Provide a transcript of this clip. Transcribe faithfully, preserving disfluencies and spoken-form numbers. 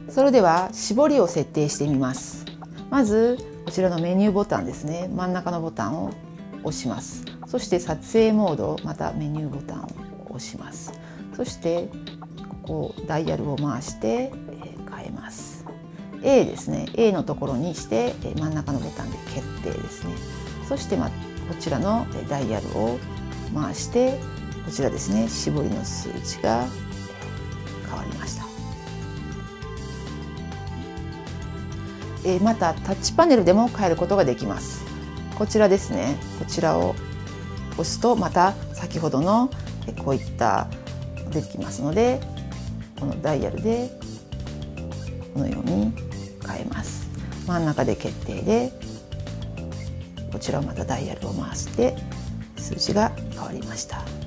それでは絞りを設定してみます。まずこちらのメニューボタンですね、真ん中のボタンを押します。そして撮影モード、またメニューボタンを押します。そしてここダイヤルを回して変えます。 A ですね、 A のところにして真ん中のボタンで決定ですね。そしてまこちらのダイヤルを回してこちらですね、絞りの数値が変わりました。またタッチパネルでも変えることができます。こちらですね、こちらを押すとまた先ほどのこういった出てきますので、このダイヤルでこのように変えます。真ん中で決定でこちらをまたダイヤルを回して数字が変わりました。